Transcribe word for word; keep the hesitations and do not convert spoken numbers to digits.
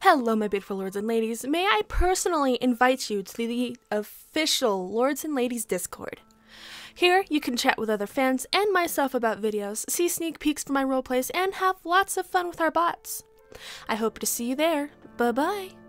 Hello, my beautiful lords and ladies. May I personally invite you to the official Lords and Ladies Discord. Here, you can chat with other fans and myself about videos, see sneak peeks from my roleplays, and have lots of fun with our bots. I hope to see you there. Bye-bye.